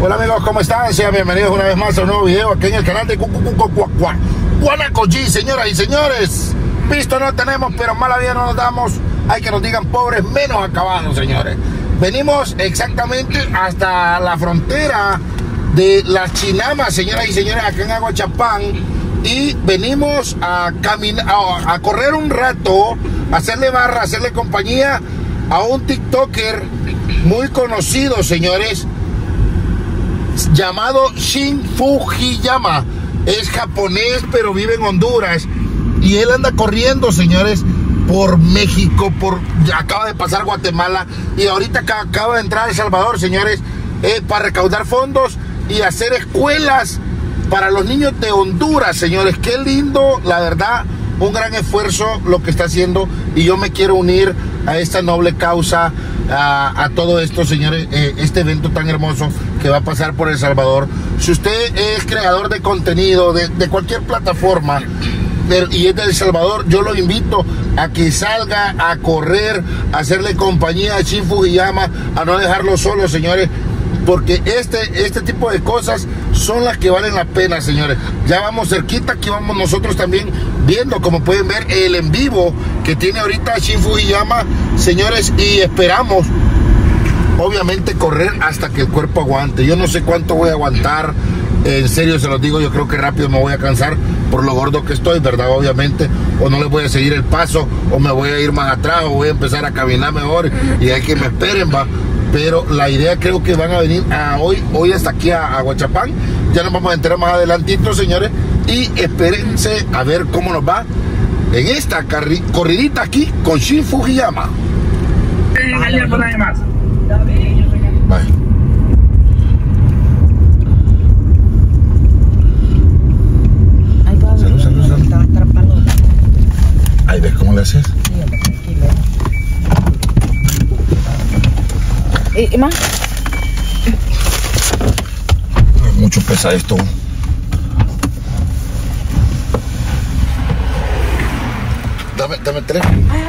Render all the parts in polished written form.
Hola amigos, ¿cómo están? Sean bienvenidos una vez más a un nuevo video aquí en el canal de Guanaco G, señoras y señores. Visto no tenemos, pero mala vida no nos damos. Hay que nos digan pobres menos acabados, señores. Venimos exactamente hasta la frontera de Las Chinamas, señoras y señores, acá en Aguachapán. Y venimos a caminar, a correr un rato, a hacerle barra, a hacerle compañía a un TikToker muy conocido, señores, llamado Shin Fujiyama. Es japonés, pero vive en Honduras. Y él anda corriendo, señores, por México, acaba de pasar Guatemala y ahorita acaba de entrar a El Salvador, señores, para recaudar fondos y hacer escuelas para los niños de Honduras, señores. Qué lindo, la verdad, un gran esfuerzo lo que está haciendo, y yo me quiero unir a esta noble causa, a todo esto, señores, este evento tan hermoso que va a pasar por El Salvador. Si usted es creador de contenido de cualquier plataforma y es de El Salvador, yo lo invito a que salga a correr, a hacerle compañía a Shin Fujiyama, a no dejarlo solo, señores, porque este tipo de cosas son las que valen la pena, señores. Ya vamos cerquita, aquí vamos nosotros también viendo, como pueden ver, el en vivo que tiene ahorita Shin Fujiyama, señores, y esperamos obviamente correr hasta que el cuerpo aguante. Yo no sé cuánto voy a aguantar, en serio se los digo, yo creo que rápido me voy a cansar por lo gordo que estoy, ¿verdad? Obviamente, o no les voy a seguir el paso, o me voy a ir más atrás, o voy a empezar a caminar mejor y hay que me esperen, va. Pero la idea, creo que van a venir hoy hasta aquí a Aguachapán. Ya nos vamos a enterar más adelantito, señores, y espérense a ver cómo nos va en esta corridita aquí con Shin Fujiyama. Bye. Salud. Ahí ves cómo le haces. ¿Y más? Mucho pesa esto. Dame 3.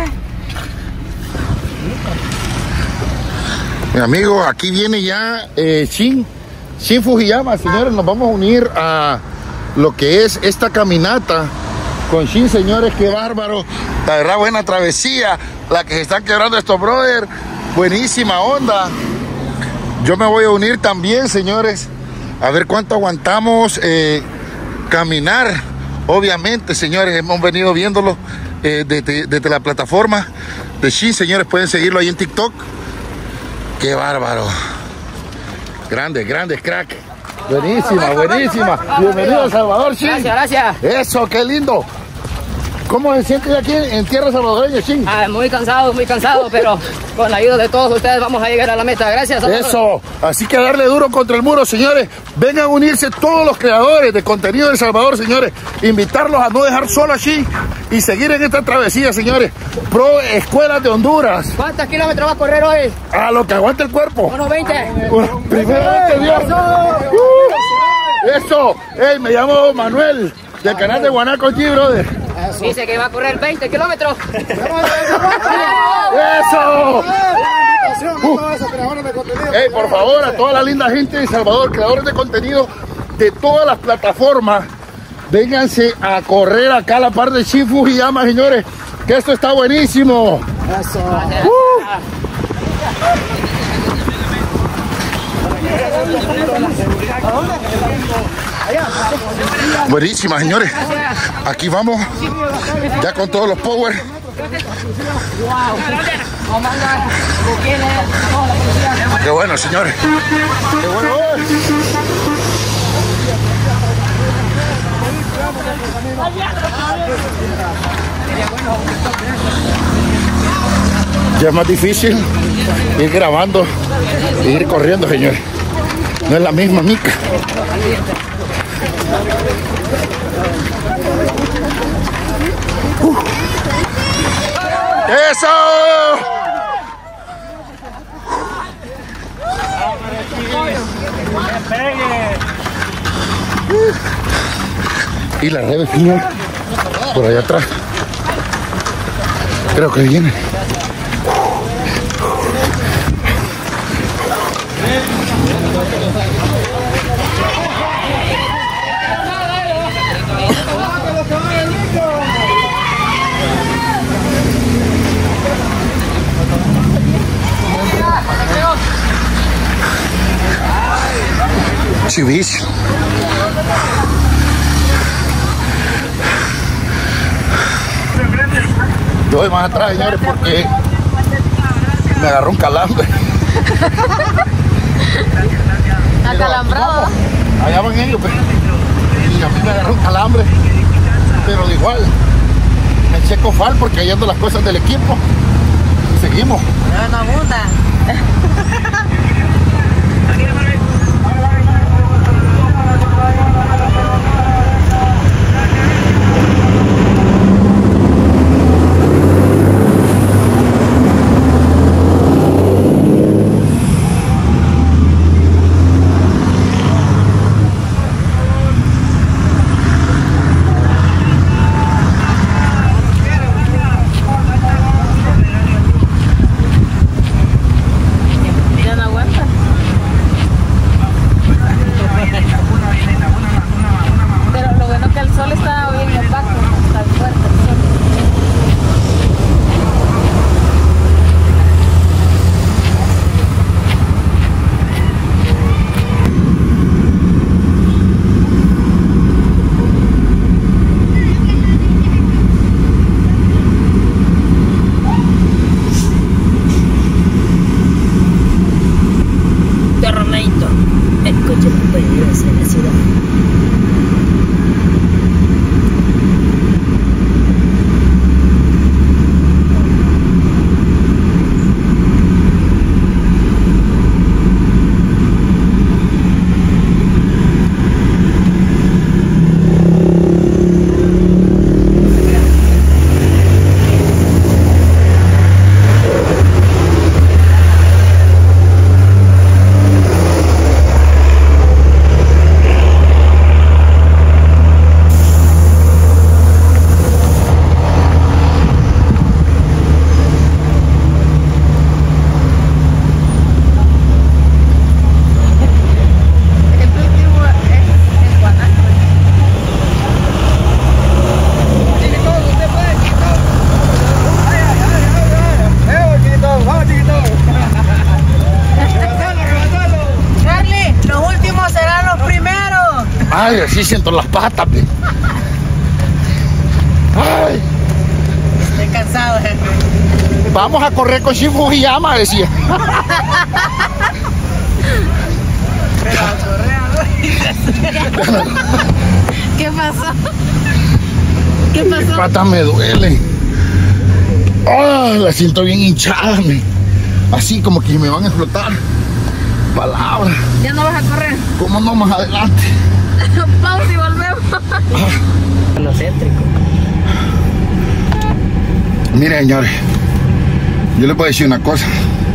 Mi amigo, aquí viene ya Shin Fujiyama, señores. Nos vamos a unir a lo que es esta caminata con Shin, señores. Qué bárbaro. La verdad, buena travesía la que se están quebrando estos brothers. Buenísima onda. Yo me voy a unir también, señores, a ver cuánto aguantamos caminar. Obviamente, señores, hemos venido viéndolo desde la plataforma de Shin, señores. Pueden seguirlo ahí en TikTok. Qué bárbaro. Grandes, crack. Buenísima. Bienvenido a El Salvador, Shin. Gracias. Eso, qué lindo. ¿Cómo se siente aquí en tierra salvadoreña, Shin? Muy cansado, pero con la ayuda de todos ustedes vamos a llegar a la meta. Gracias a todos. Eso, así que darle duro contra el muro, señores. Vengan a unirse todos los creadores de contenido de El Salvador, señores. Invitarlos a no dejar solo a Shin y seguir en esta travesía, señores. Pro Escuelas de Honduras. ¿Cuántos kilómetros va a correr hoy? A lo que aguante el cuerpo. Unos 20. Primeramente, Dios. Eso. Hey, me llamo Manuel, del canal de Guanaco G, brother. Dice que va a correr 20 kilómetros. ¡Eso! Hey, por favor, a toda la linda gente de El Salvador, creadores de contenido de todas las plataformas, vénganse a correr acá a la par de Shin Fujiyama, señores, que esto está buenísimo. Buenísima, señores. Aquí vamos, ya con todos los power. Qué bueno, señores. Qué bueno. Ya es más difícil ir grabando e ir corriendo, señores. No es la misma mica. ¡Eso! Y la red, señor, por allá atrás. Creo que viene. Chivicio. Yo voy más atrás, señores, porque me agarró un calambre. Acalambrado. Allá van ellos, pues. Y a mí me agarró un calambre. Pero de igual, me eché cofal porque ahí ando las cosas del equipo. Y seguimos. No abunda. Ay, así siento las patas, pe. Ay. Estoy cansado, jefe. Vamos a correr con Shin Fujiyama, decía. Pero correr. ¿Qué pasó? ¿Qué pasó? Mis patas me duelen. Oh, la siento bien hinchada, me. Así como que me van a explotar. Palabras. ¿Ya no vas a correr? ¿Cómo no más adelante? Pausa y volvemos. Monocéntrico. Miren, señores, yo les voy a decir una cosa.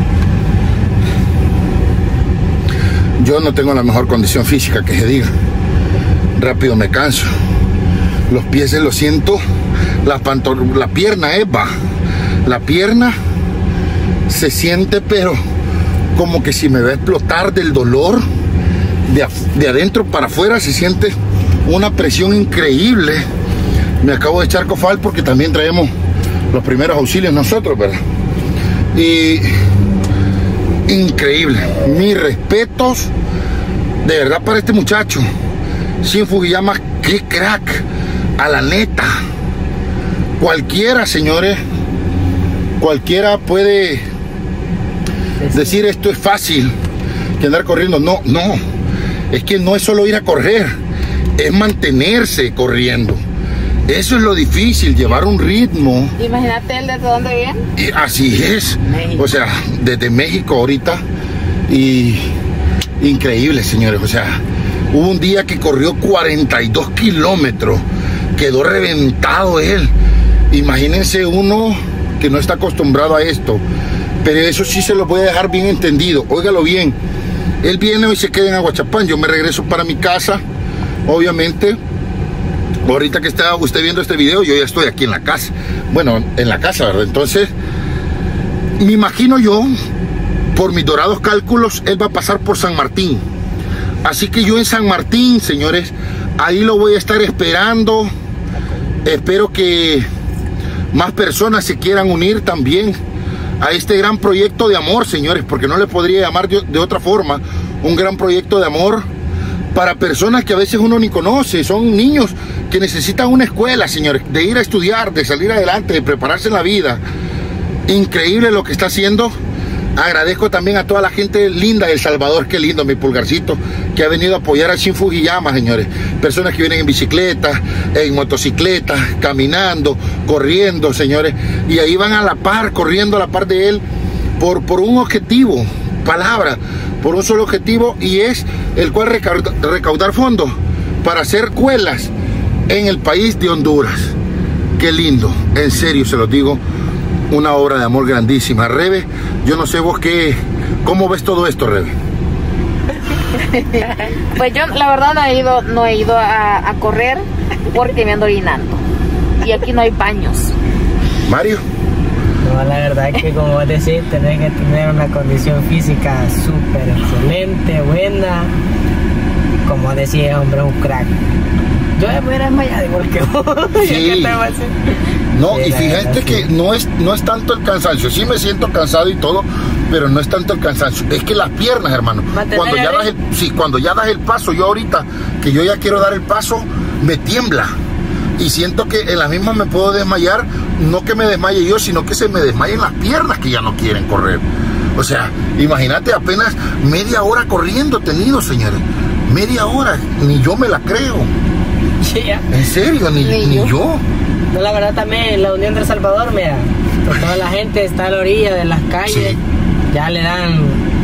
Yo no tengo la mejor condición física que se diga. Rápido me canso. Los pies se los siento. La pierna es baja. La pierna se siente, pero como que si me va a explotar del dolor. De adentro para afuera se siente una presión increíble. Me acabo de echar cofal porque también traemos los primeros auxilios nosotros, ¿verdad? Y increíble. Mis respetos de verdad para este muchacho Shin Fujiyama. Qué crack, a la neta. Cualquiera, señores, cualquiera puede decir esto es fácil que andar corriendo. No, no. Es que no es solo ir a correr, es mantenerse corriendo. Eso es lo difícil, llevar un ritmo. Imagínate él desde dónde viene. Y así es. México. O sea, desde México ahorita. Y increíble, señores. O sea, hubo un día que corrió 42 kilómetros. Quedó reventado él. Imagínense uno que no está acostumbrado a esto. Pero eso sí se lo voy a dejar bien entendido. Óigalo bien. Él viene y se queda en Aguachapán. Yo me regreso para mi casa, obviamente. Ahorita que está usted viendo este video, yo ya estoy aquí en la casa. Bueno, en la casa, ¿verdad? Entonces, me imagino yo, por mis dorados cálculos, él va a pasar por San Martín. Así que yo en San Martín, señores, ahí lo voy a estar esperando. Espero que más personas se quieran unir también a este gran proyecto de amor, señores, porque no le podría llamar de otra forma, un gran proyecto de amor para personas que a veces uno ni conoce. Son niños que necesitan una escuela, señores, de ir a estudiar, de salir adelante, de prepararse en la vida. Increíble lo que está haciendo. Agradezco también a toda la gente linda de El Salvador, qué lindo, mi pulgarcito, que ha venido a apoyar a Shin Fujiyama, señores. Personas que vienen en bicicleta, en motocicleta, caminando, corriendo, señores. Y ahí van a la par, corriendo a la par de él, por un objetivo, por un solo objetivo, y es el cual recaudar fondos para hacer escuelas en el país de Honduras. Qué lindo, en serio se los digo. Una obra de amor grandísima. Rebe, yo no sé vos cómo ves todo esto, Rebe. Pues yo la verdad no he ido a correr porque me ando orinando. Y aquí no hay baños. Mario. No, la verdad es que como vos decís, tenés que tener una condición física súper excelente, buena. Como decís, hombre, un crack. Yo me voy a desmayar igual que vos. Sí. ¿Qué te va a hacer? No, Sí, y fíjate que no es tanto el cansancio. Sí me siento cansado y todo, pero no es tanto el cansancio. Es que las piernas, hermano, cuando ya das el paso, yo ahorita que yo ya quiero dar el paso, me tiembla. Y siento que en las mismas me puedo desmayar, no que me desmaye yo, sino que se me desmayen las piernas que ya no quieren correr. O sea, imagínate, apenas media hora corriendo tenido, señores. Media hora, ni yo me la creo. Sí, ya. En serio, ni yo. No, la verdad también la Unión de El Salvador, mira, pues toda la gente está a la orilla de las calles, Sí. ya le dan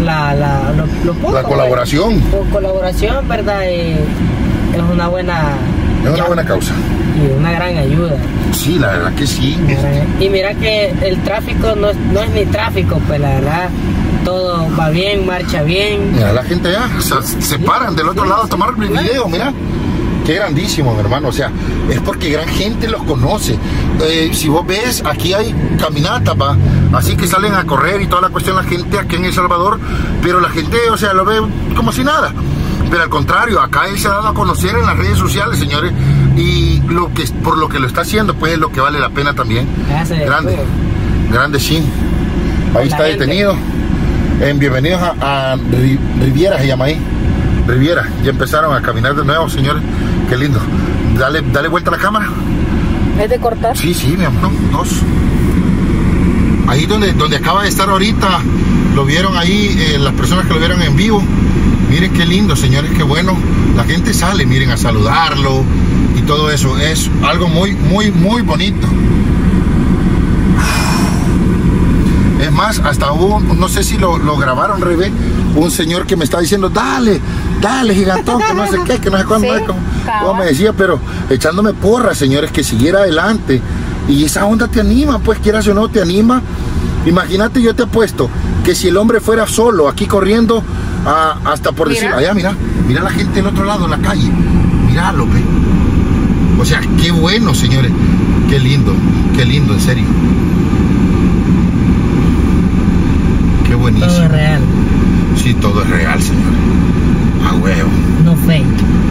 lo poco, La colaboración. Colaboración, ¿verdad? Y es una buena... Es una buena causa. Y una gran ayuda. Sí, la verdad que sí. Y mira que el tráfico no es ni tráfico, pues la verdad, todo va bien, marcha bien. Mira, la gente ya se paran del otro lado a tomar el video, mira. Qué grandísimo, mi hermano. O sea, es porque gran gente los conoce. Si vos ves, aquí hay caminatas, ¿va? Así que salen a correr y toda la cuestión, la gente aquí en El Salvador, pero la gente, o sea, lo ve como si nada. Pero al contrario, acá él se ha dado a conocer en las redes sociales, señores, y por lo que lo está haciendo, pues es lo que vale la pena también. Grande Shin. Ahí está detenido. Bienvenidos a Riviera, se llama ahí. Riviera, ya empezaron a caminar de nuevo, señores. Qué lindo. Dale vuelta a la cámara. ¿Es de cortar? Sí, mi amor, dos. Ahí donde acaba de estar ahorita, lo vieron ahí, las personas que lo vieron en vivo. Miren qué lindo, señores, qué bueno. La gente sale, miren, a saludarlo y todo eso. Es algo muy, muy, muy bonito. Es más, hasta hubo, no sé si lo grabaron, Rebe, un señor que me está diciendo, dale, gigantón, que no sé qué, que no sé cuándo, Sí, como me decía, pero echándome porras, señores, que siguiera adelante. Y esa onda te anima, pues quieras o no, te anima. Imagínate, yo te apuesto que si el hombre fuera solo, aquí corriendo, hasta por decirlo, allá, mira la gente del otro lado, en la calle, míralo, ve. O sea, qué bueno, señores, qué lindo, en serio. Qué buenísimo. Todo es real. Sí, todo es real, señor. A huevo. No fake.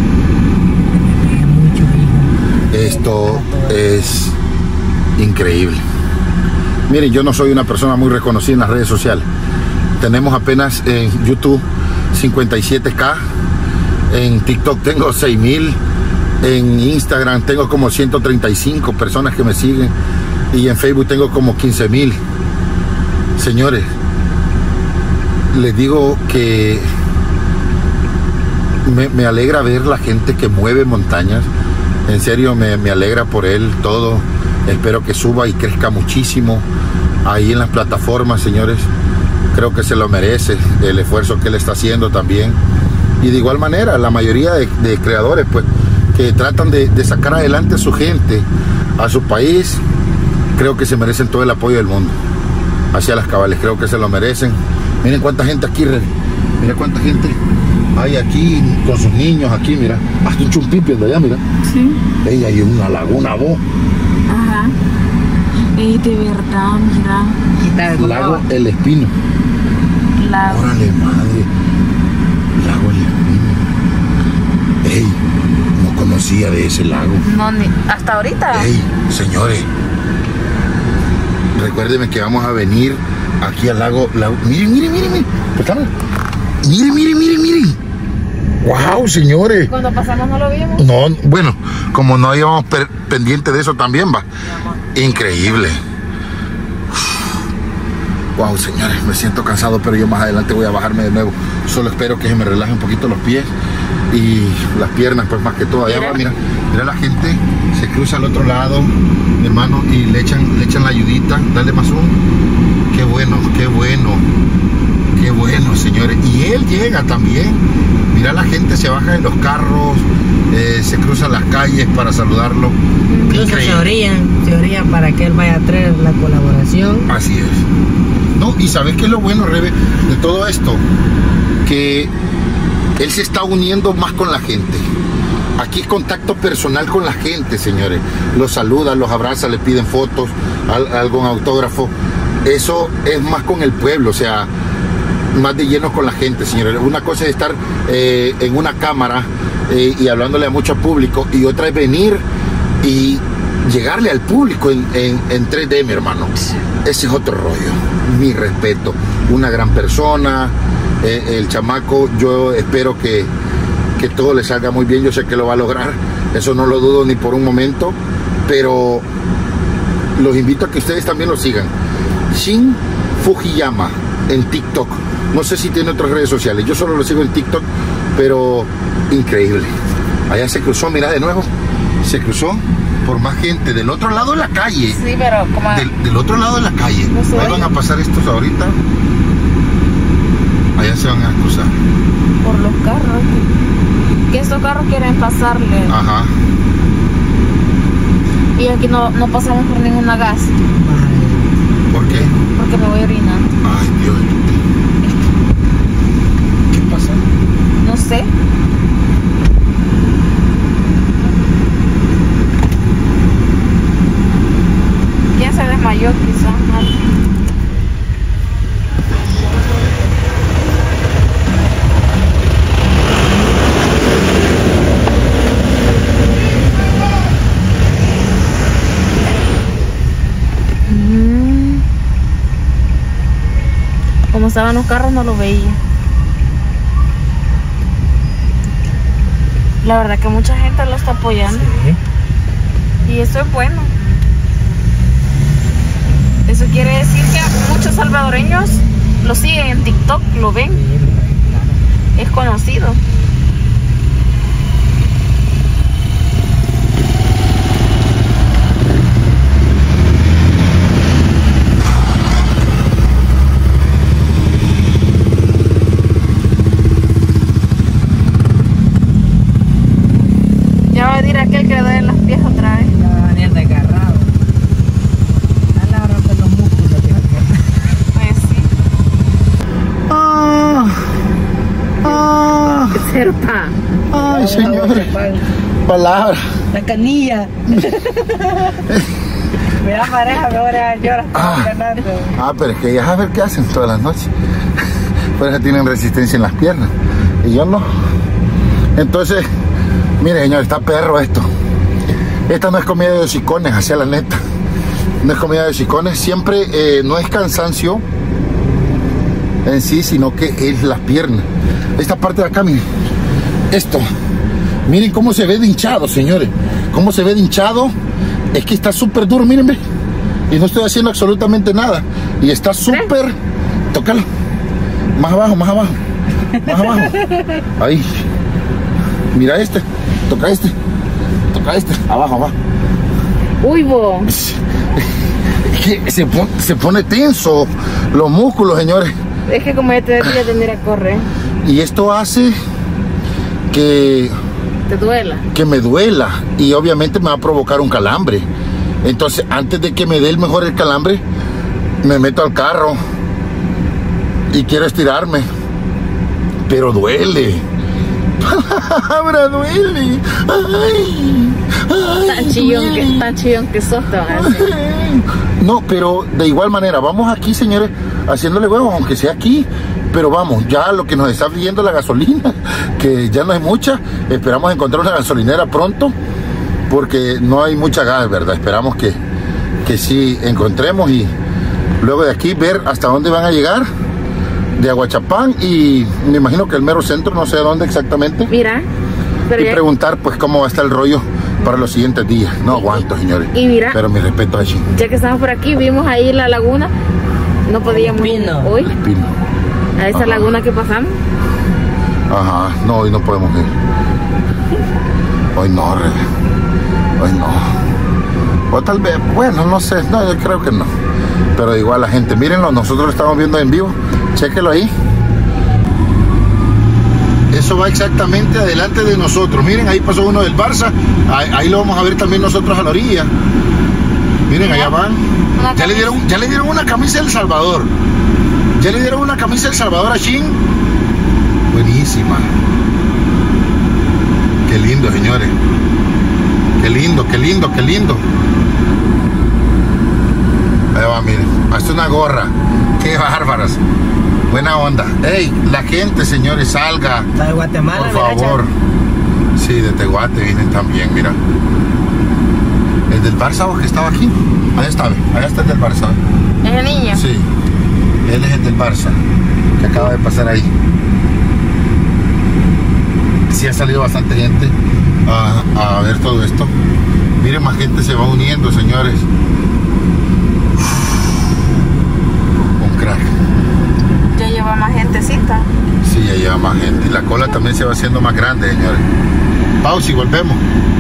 Esto es increíble. Miren, yo no soy una persona muy reconocida en las redes sociales. Tenemos apenas en YouTube 57K. En TikTok tengo 6,000. En Instagram tengo como 135 personas que me siguen. Y en Facebook tengo como 15,000. Señores, les digo que me alegra ver la gente que mueve montañas. En serio, me alegra por él todo. Espero que suba y crezca muchísimo ahí en las plataformas, señores. Creo que se lo merece el esfuerzo que él está haciendo también. Y de igual manera, la mayoría de creadores, pues, que tratan de sacar adelante a su gente, a su país, creo que se merecen todo el apoyo del mundo. Hacia las cabales, creo que se lo merecen. Miren cuánta gente aquí, mira cuánta gente hay aquí con sus niños aquí, mira. Hasta un chumpipio de allá, mira. Sí. Ey, hay una laguna, vos. Ajá. Ey, de verdad, mira. Lago El Espino. Órale, madre. Lago El Espino. Ey, no conocía de ese lago. No, hasta ahorita. Ey, señores, recuérdenme que vamos a venir aquí al lago. Miren. Miren. Wow, señores. Cuando pasamos no lo vimos. No, bueno, como no íbamos pendiente de eso también, va. Increíble. Wow, señores, me siento cansado, pero yo más adelante voy a bajarme de nuevo. Solo espero que se me relaje un poquito los pies y las piernas, pues más que todo. Allá va, mira la gente, se cruza al otro lado, mi hermano, y le echan la ayudita. Dale más un. Qué bueno, qué bueno. Qué bueno, señores. Y él llega también. Mira, la gente se baja de los carros, se cruzan las calles para saludarlo. Incluso se orillan para que él vaya a traer la colaboración. Así es. No, y ¿sabes qué es lo bueno, Rebe, de todo esto? Que él se está uniendo más con la gente. Aquí es contacto personal con la gente, señores. Los saluda, los abraza, le piden fotos, algún autógrafo. Eso es más con el pueblo, o sea, más de lleno con la gente, señores. Una cosa es estar en una cámara y hablándole a mucho público, y otra es venir y llegarle al público en 3D, mi hermano. Ese es otro rollo. Mi respeto. Una gran persona. El chamaco, yo espero que todo le salga muy bien. Yo sé que lo va a lograr. Eso no lo dudo ni por un momento. Pero los invito a que ustedes también lo sigan. Shin Fujiyama en TikTok. No sé si tiene otras redes sociales. Yo solo lo sigo en TikTok. Pero increíble. Allá se cruzó, mira de nuevo. Se cruzó por más gente del otro lado de la calle. Sí, pero como del otro lado de la calle. No sé. Ahí van a pasar estos ahorita. Allá se van a cruzar. por los carros. Que estos carros quieren pasarle. Ajá. Y aquí no pasamos por ninguna gas. ¿Por qué? Porque me voy a orinar. Ay, Dios. ¿Qué pasa? No sé. ¿Quién se desmayó quizás? Como estaban los carros no lo veía. La verdad que mucha gente lo está apoyando. Sí. Y eso es bueno. Eso quiere decir que muchos salvadoreños lo siguen en TikTok, lo ven. Es conocido. Ya va a decir aquel que le duelen las pies otra vez. Ya va a venir desgarrado. A la hora de los músculos. Pues sí. Serpa. Ay, señores. Palabra. La canilla. Mira pareja, ahora llora. Pero es que ya a ver qué hacen todas las noches. Por eso tienen resistencia en las piernas. Y yo no. Entonces, mire, señor, está perro esto. Esta no es comida de hocicones, hacia la neta. No es comida de hocicones. Siempre no es cansancio en sí, sino que es las piernas. Esta parte de acá, miren. Esto. Miren cómo se ve de hinchado, señores. Cómo se ve de hinchado. Es que está súper duro, miren, ve. Y no estoy haciendo absolutamente nada. Y está súper... Tócalo. Más abajo, más abajo. Más abajo. Ahí. Mira este. Toca este. Toca este. Abajo, abajo. Uy, bo. Que se pone tenso los músculos, señores. Es que como ya te decía, tendría que correr. Y esto hace que Te duela. me duela. Y obviamente me va a provocar un calambre. Entonces, antes de que me dé el mejor el calambre, me meto al carro y quiero estirarme. Pero duele. Palabra, duele. Ay, ay, Tan chillón que sos, te van a decir. No, pero de igual manera, vamos aquí, señores, haciéndole huevos, aunque sea aquí. Pero vamos, ya lo que nos está pidiendo la gasolina, que ya no es mucha. Esperamos encontrar una gasolinera pronto, porque no hay mucha gas, ¿verdad? Esperamos que sí encontremos, y luego de aquí ver hasta dónde van a llegar. de Aguachapán y me imagino que el mero centro, no sé dónde exactamente. Mira, pero y preguntar pues cómo está el rollo para los siguientes días. No aguanto, señores. Y mira, pero mi respeto allí. Ya que estamos por aquí, vimos ahí la laguna. No podíamos ir hoy a esa laguna que pasamos. Ajá, no, hoy no podemos ir. Hoy no, hoy no. O tal vez, bueno, no sé, no, yo creo que no. Pero igual la gente, mírenlo, nosotros lo estamos viendo en vivo. Chéquelo ahí. Eso va exactamente adelante de nosotros. Miren, ahí pasó uno del Barça. Ahí lo vamos a ver también nosotros a la orilla. Miren, allá van. Ya le dieron una camisa a El Salvador. Ya le dieron una camisa a El Salvador a Shin. Buenísima. Qué lindo, señores. Qué lindo, qué lindo, qué lindo. Ahí va, miren. Hasta una gorra. Qué bárbaras. Buena onda. Ey, la gente, señores, salga. ¿Está de Guatemala? Por favor. Sí, de Teguate vienen también, mira. El del Barça, ¿o que estaba aquí? Allá está, allá está el del Barça. ¿Es el niño? Sí. Él es el del Barça, que acaba de pasar ahí. Sí ha salido bastante gente a ver todo esto. Miren, más gente se va uniendo, señores. Un crack. Ya lleva más gentecita. Sí, ya lleva más gente. Y la cola también se va haciendo más grande, señores. Pausa y volvemos.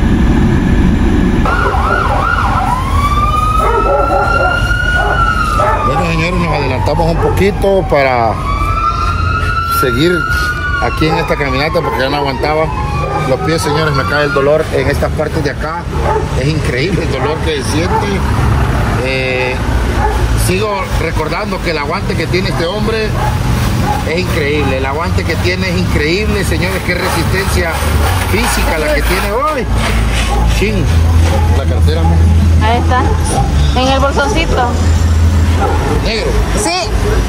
Bueno, señores, nos adelantamos un poquito para seguir aquí en esta caminata porque ya no aguantaba los pies, señores. Me cae el dolor en estas partes de acá. Es increíble el dolor que se siente. Sigo recordando que el aguante que tiene este hombre es increíble. El aguante que tiene es increíble, señores. Qué resistencia física la que tiene hoy. Chin, la cartera. Ahí está. En el bolsoncito. Negro. Sí.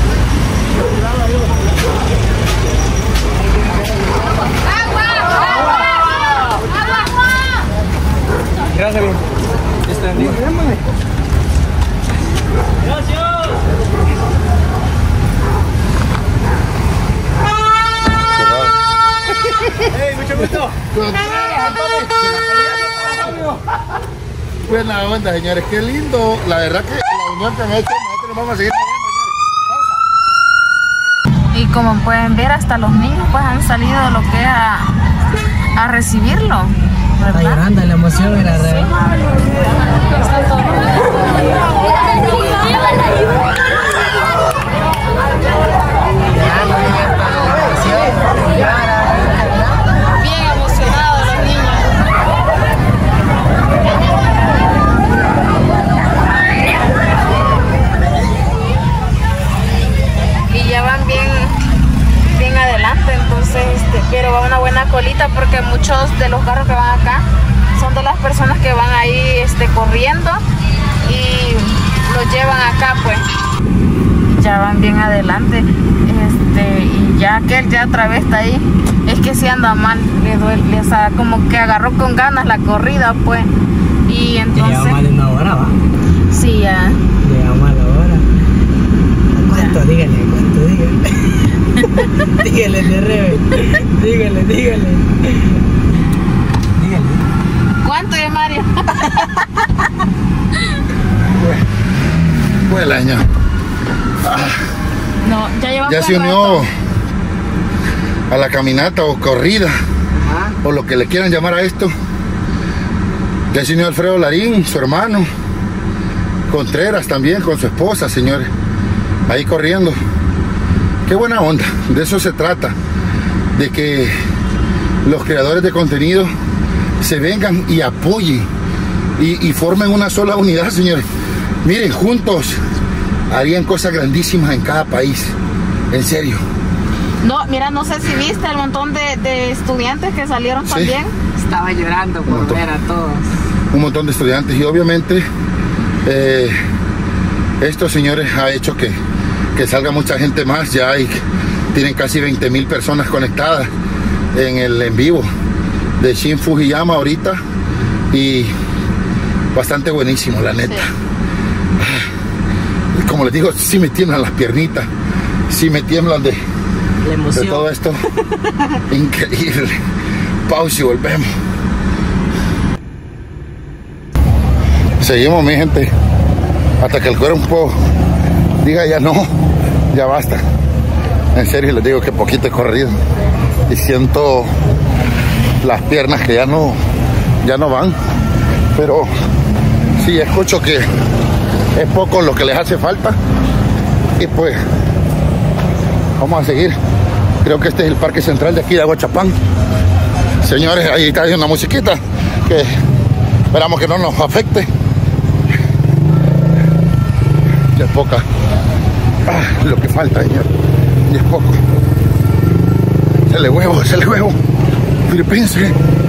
Gracias, bien. Gracias. Hey, mucho gusto. Buena onda, señores. Qué lindo. La verdad que la unión que han hecho, nosotros nos vamos a seguir. Y como pueden ver, hasta los niños pues han salido de lo que es a recibirlo. Está llorando, la emoción era real. Bien emocionados los niños. Y ya van bien adelante, entonces, pero va una buena colita porque muchos de los carros que van acá son de las personas que van ahí corriendo y los llevan acá, pues. Ya van bien adelante, y ya aquel ya otra vez está ahí. Es que si anda mal, le duele, o sea, como que agarró con ganas la corrida, pues. Y entonces. Lleva mal una hora, ¿va? Sí, ya. Lleva mal la hora. ¿Cuánto? Dígale, ¿cuánto? Dígale. Dígale, de Rebe. Dígale. ¿Cuánto ya, Mario? Pues la año. No, ya llevamos. Ya se unió a la caminata o corrida, o lo que le quieran llamar a esto. Ya se unió Alfredo Larín, su hermano, Contreras también, con su esposa, señores, ahí corriendo. Qué buena onda, de eso se trata, de que los creadores de contenido se vengan y apoyen y formen una sola unidad, señores. Miren, juntos harían cosas grandísimas en cada país, en serio. No, mira, no sé si viste el montón de estudiantes que salieron también. Estaba llorando por ver a todos. Un montón de estudiantes y obviamente esto, señores, ha hecho que salga mucha gente más. Ya tienen casi 20,000 personas conectadas en el en vivo de Shin Fujiyama ahorita y bastante buenísimo, la neta. Sí. Como les digo, sí me tiemblan las piernitas Sí me tiemblan de emoción. De todo esto. Increíble. Pausa y volvemos. Seguimos, mi gente, hasta que el cuerpo diga ya no, ya basta. En serio les digo que poquito he corrido y siento las piernas que ya no van, pero sí escucho que es poco lo que les hace falta y pues vamos a seguir. Creo que este es el parque central de aquí de Aguachapán. Señores, ahí está una musiquita que esperamos que no nos afecte. Ya es poca lo que falta, señor. Ya es poco. Se le huevo. Filipense.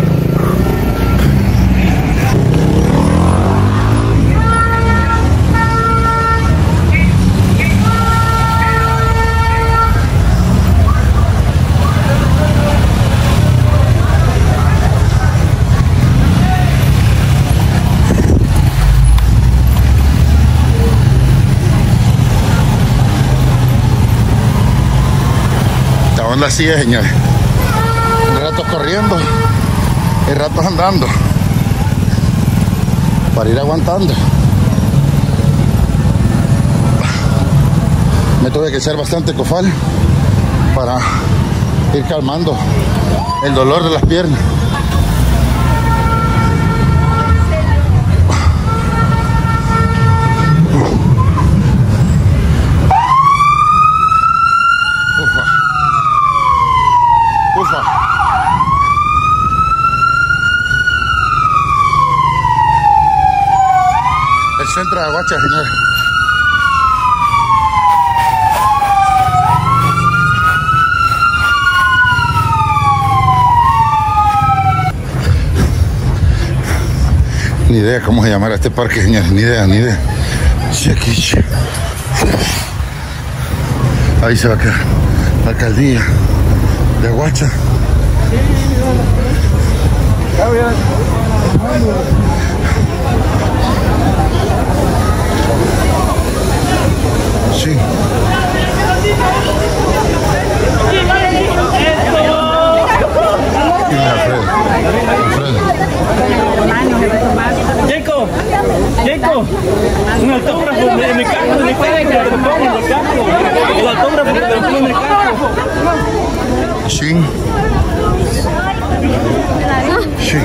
Así es, señores. Un rato corriendo y ratos andando para ir aguantando. Me tuve que hacer bastante cofal para ir calmando el dolor de las piernas. Centro de Aguacha, señores. Ni idea cómo se llamará este parque, señores. Ni idea. Ahí se va a quedar la alcaldía de Aguacha. Sí. Jacob, un autógrafo de mi carro, el autógrafo de mi carro. Sí. Sí.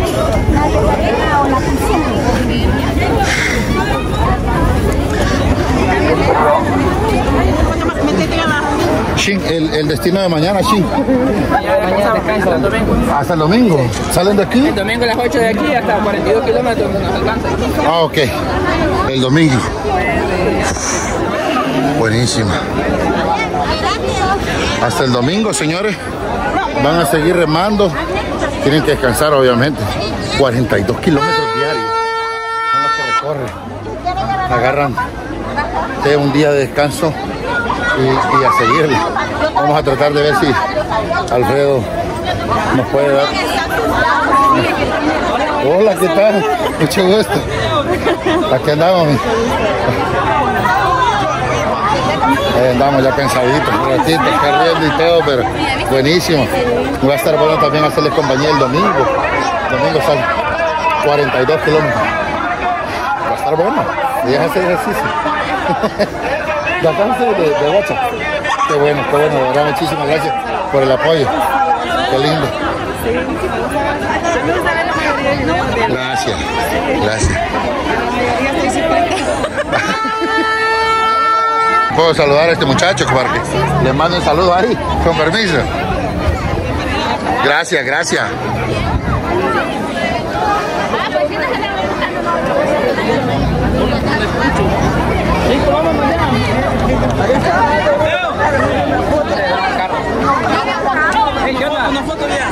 Sí, el destino de mañana, sí. Mañana descanso el domingo. ¿Hasta el domingo? ¿Salen de aquí? El domingo a las 8 de aquí hasta 42 kilómetros nos alcanza. Ah, ok. El domingo. Buenísima. Hasta el domingo, señores. Van a seguir remando. Tienen que descansar, obviamente. 42 kilómetros diarios. Son los que recorren. Agarran un día de descanso y a seguirle. Vamos a tratar de ver si Alfredo nos puede dar. Hola, ¿qué tal? Mucho gusto. Aquí andamos. Andamos ya cansaditos, un ratito, corriendo y todo, pero buenísimo. Va a estar bueno también hacerles compañía el domingo. El domingo sale 42 kilómetros. Va a estar bueno. Y es hacer ejercicio. ¿Ya acá de Aguacha? Qué bueno, de verdad, muchísimas gracias por el apoyo. Qué lindo. Gracias. ¿Puedo saludar a este muchacho, Parque? Le mando un saludo ahí, con permiso. Gracias. Una foto ya.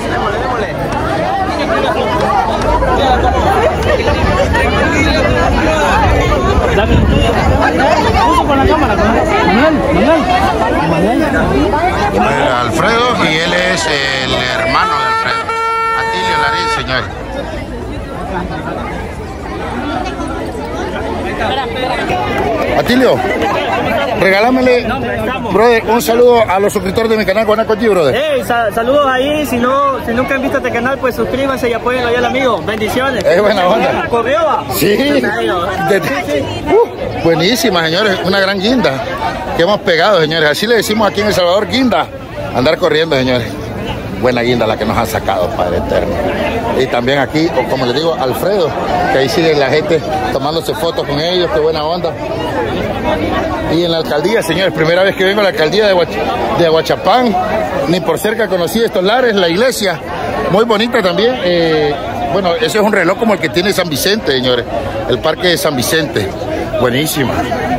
Alfredo, y él es el hermano de Alfredo. Atilio Larín, señor. Espera. Atilio, regálamele, brother, un saludo a los suscriptores de mi canal Guanaco G, brother. Hey, saludos ahí, si nunca han visto este canal, pues suscríbanse y apóyenlo ahí al amigo. Bendiciones. Es buena onda. ¿Corrió? Sí. Buenísima, señores, una gran guinda que hemos pegado, señores. Así le decimos aquí en El Salvador, guinda. Andar corriendo, señores. Buena guinda la que nos han sacado, Padre Eterno. Y también aquí, como les digo, Alfredo, que ahí sigue la gente tomándose fotos con ellos, qué buena onda. Y en la alcaldía, señores, primera vez que vengo a la alcaldía de Aguachapán, ni por cerca conocí estos lares, la iglesia, muy bonita también. Bueno, ese es un reloj como el que tiene San Vicente, señores, el parque de San Vicente, buenísimo.